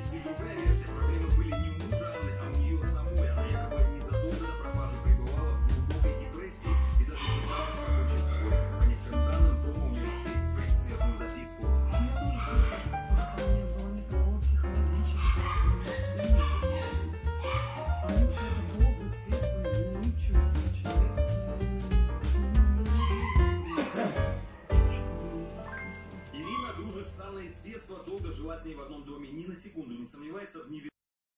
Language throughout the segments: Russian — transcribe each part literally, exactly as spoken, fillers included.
Есть и другая версия. Проблемы были не у мужа Анны, а у нее самой. Она якобы незадолго до пропажи пребывала в глубокой депрессии и даже пыталась покончить с собой. По некоторым данным, дома у нее нашли предсмертную записку. Я тоже слышала, что у нее было никакого психологического проблема. А ну какой-то добрый, светлый, улыбчивый человек. Ирина дружит с Анной с детства, долго жила с ней в одном доме, ни на секунду не сомневается в неве...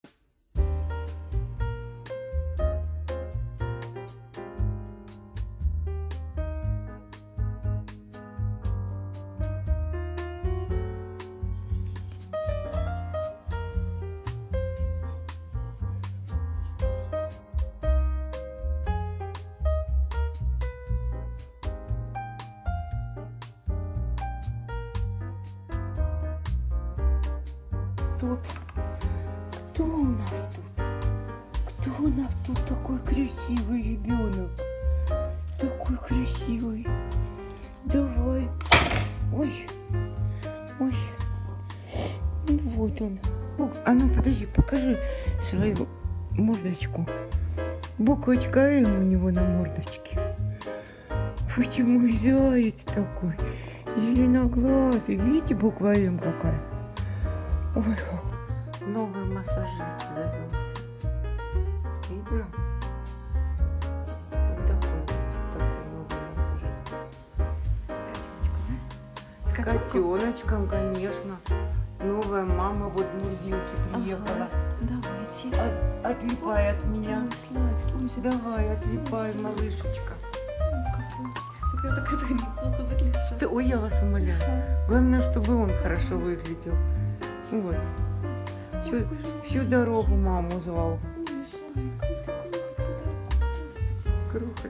Тут. Кто у нас тут? Кто у нас тут такой красивый ребенок? Такой красивый. Давай. Ой. Ой. Ну, вот он. О, а ну подожди, покажи свою мордочку. Буквочка М у него на мордочке. Ой, мой заяц такой. Зеленоглазый. Видите, буква М какая? Ой, как. Новый массажист завелся. Видно? Вот такой, такой новый массажист. С котеночком, да? С котеночком, конечно. Новая мама вот в Мурзилке приехала. Ага, давайте. От, отлипай от меня. Ой, сладкий. Ой, Давай, отлипай, малышечка. Так это, так это неплохо выглядишь. Ты, ой, я вас умоляю. Главное, чтобы он хорошо выглядел. Вот. Всю, всю дорогу маму звал. Крохотка,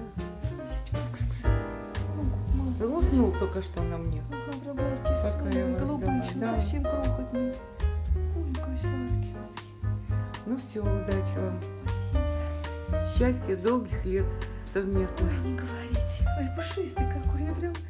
да. Уснул только что на мне. Пока я вас Голубой, ждала. Да. совсем крохотный. Ой, какой сладкий. Ну все, удачи вам. Спасибо. Счастья, долгих лет совместно. Не говорите. Ой, пушистый какой. Я прям...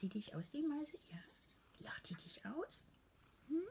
Lacht die dich aus, die Meise? Ja. Lacht die dich aus? Hm?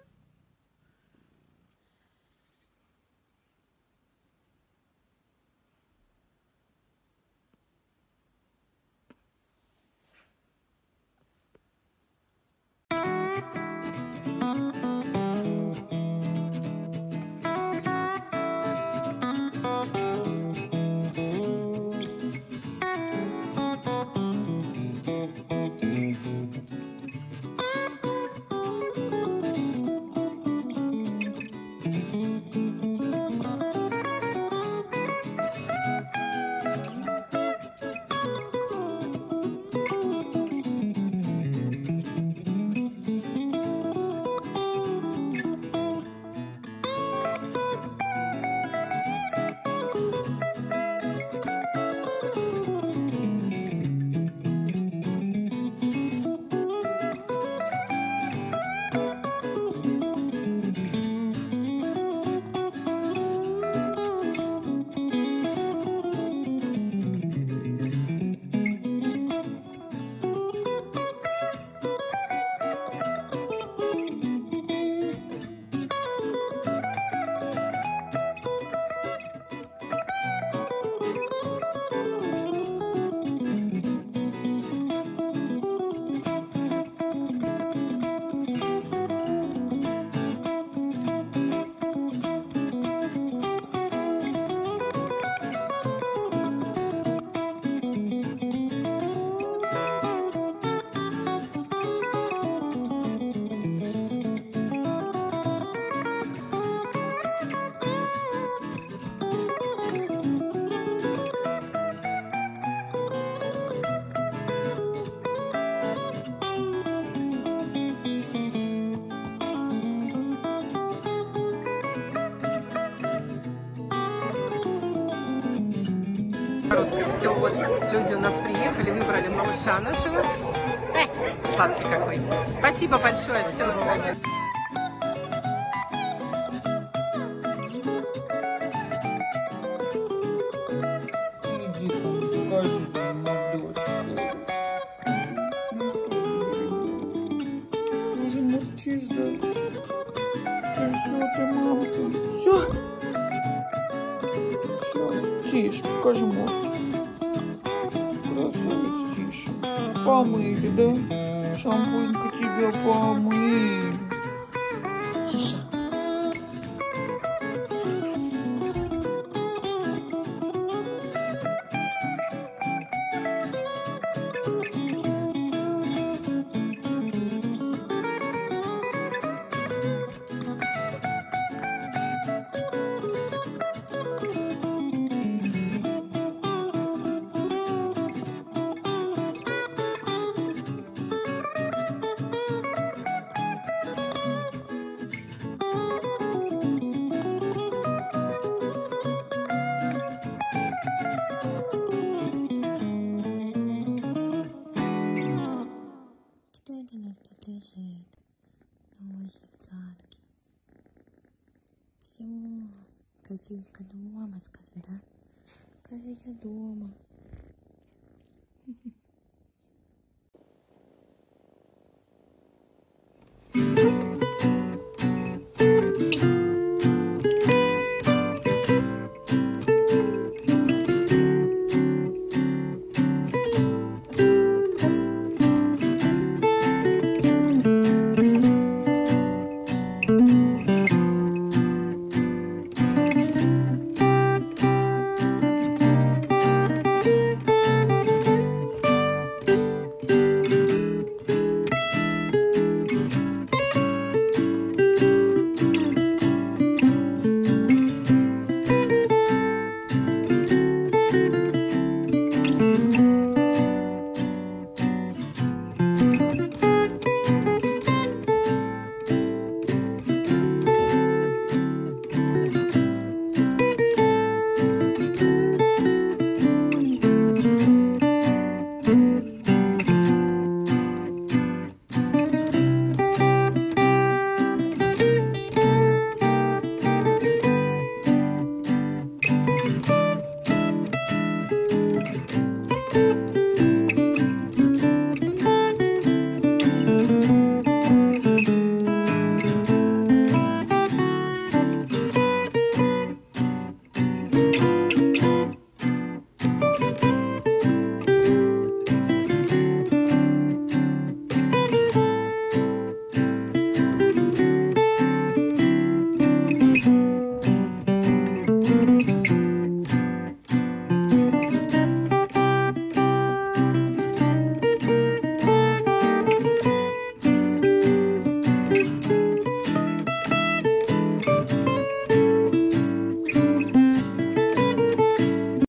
Все, вот люди у нас приехали, выбрали малыша нашего. Эй, сладкий какой. Спасибо большое, все. Иди, покажи свою мордочку. Ну что ты, ты уже молчишь, да? Ты все, ты, мамка. Все. Все, тише, покажи морду. Красавец, тише. Помыли, да? Шампунька тебя помыли. Тише. Кто это нас тут лежит? Носик сладкий. Все, козелька дома, сказать, да? Козелька дома.